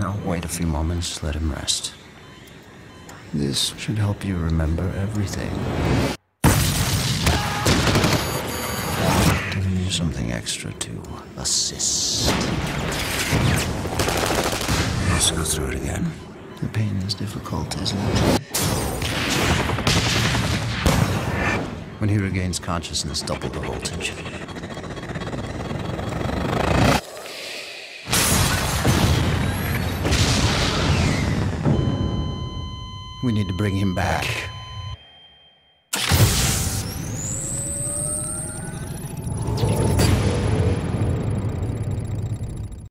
Now, wait a few moments, let him rest. This should help you remember everything. Giving you something extra to assist. Let's go through it again. The pain is difficult, isn't it? When he regains consciousness, double the voltage. We need to bring him back.